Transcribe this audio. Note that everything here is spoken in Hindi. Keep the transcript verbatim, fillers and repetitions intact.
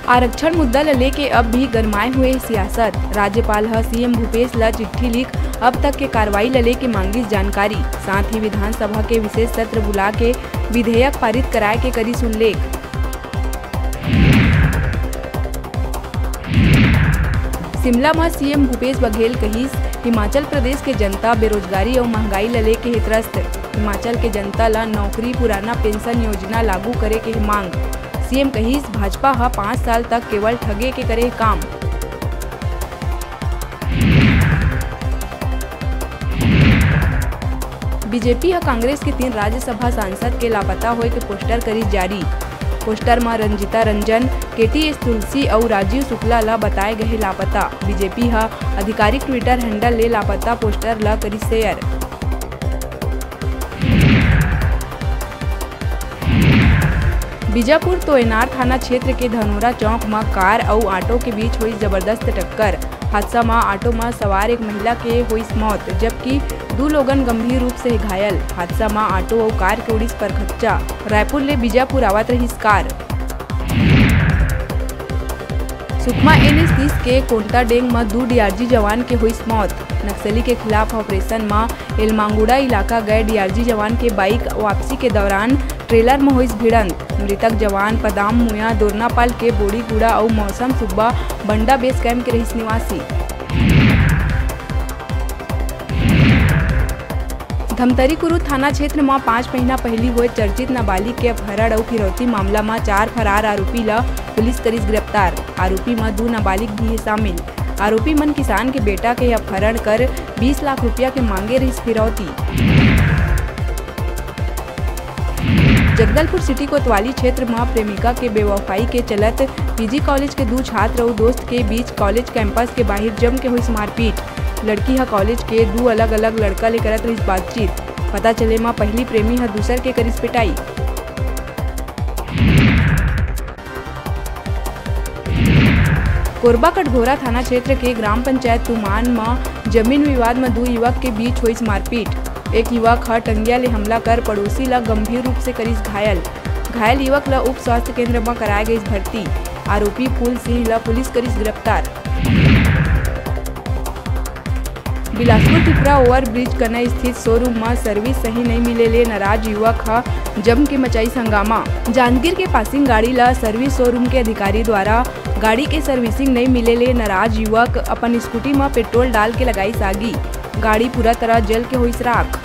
आरक्षण मुद्दा ल लेके अब भी गरमाए हुए सियासत। राज्यपाल ह सीएम भूपेश ला चिट्ठी लिख अब तक के कार्रवाई ल लेके मांगी जानकारी। साथ ही विधानसभा के विशेष सत्र बुला के विधेयक पारित कराए के करी उल्लेख। शिमला में सीएम भूपेश बघेल कहिस हिमाचल प्रदेश के जनता बेरोजगारी और महंगाई ल लेके हे त्रस्त। हिमाचल के जनता ला नौकरी पुराना पेंशन योजना लागू करे के मांग। सीएम कहिस भाजपा हा पाँच साल तक केवल ठगे के करे काम। बीजेपी हा कांग्रेस के तीन राज्यसभा सांसद के लापता होए के पोस्टर करी जारी। पोस्टर में रंजिता रंजन, केटी एस तुलसी और राजीव शुक्ला ला बताए गए लापता। बीजेपी हा आधिकारिक ट्विटर हैंडल ले लापता पोस्टर ला करी शेयर। बीजापुर तोयनार थाना क्षेत्र के धनोरा चौक में कार और ऑटो के बीच हुई जबरदस्त टक्कर। हादसा में ऑटो में सवार एक महिला के हुई मौत, जबकि दो लोगन गंभीर रूप से घायल। हादसा में ऑटो और कार के उड़ीस पर खच्चा। रायपुर ले बीजापुर आवत रही कार। सुकमा एन एच तीस के कोंटा डेंग में दो डीआरजी जवान के हुई मौत। नक्सली के खिलाफ ऑपरेशन में एलमांगुड़ा इलाका गए डीआरजी जवान के बाइक वापसी के दौरान ट्रेलर में हुई भिड़ंत। मृतक जवान पदाम मुया दोरनापाल के बोड़ीगुड़ा और मौसम सुब्बा बंडा बेस कैंप के रहिस निवासी। धमतरी कुरू थाना क्षेत्र में पाँच महीना पहली हुए चर्चित नाबालिग के अपहरण और फिरौती मामला में चार फरार आरोपी ला पुलिस करिस गिरफ्तार। आरोपी में दो नाबालिग भी है शामिल। आरोपी मन किसान के बेटा के अपहरण कर बीस लाख रुपया के मांगे रही फिरौती। जगदलपुर सिटी कोतवाली क्षेत्र में प्रेमिका के बेवफाई के चलत पीजी कॉलेज के दो छात्र और दोस्त के बीच कॉलेज कैंपस के बाहर जम के हुई मारपीट। लड़की हा कॉलेज के दो अलग अलग लड़का ले करत रही बातचीत। पता चले मां पहली प्रेमी हा दूसर के करिस पिटाई। कोरबा कटघोरा थाना क्षेत्र के ग्राम पंचायत तुमान में जमीन विवाद में दो युवक के बीच हुई मारपीट। एक युवक हा टंगिया ले हमला कर पड़ोसी ला गंभीर रूप से करिस घायल। घायल युवक ला उप स्वास्थ्य केंद्र में कराया गई भर्ती। आरोपी फूल सिंह ला पुलिस करिस गिरफ्तार। बिलासपुर टिपरा ओवर ब्रिज कन्ना स्थित शोरूम में सर्विस सही नहीं मिले ले नाराज युवक हा जम के मचाई हंगामा। जांजगीर के पासिंग गाड़ी ला सर्विस शोरूम के अधिकारी द्वारा गाड़ी के सर्विसिंग नहीं मिले ले नाराज युवक अपन स्कूटी में पेट्रोल डाल के लगाई सागी। गाड़ी पूरा तरह जल के हुई राख।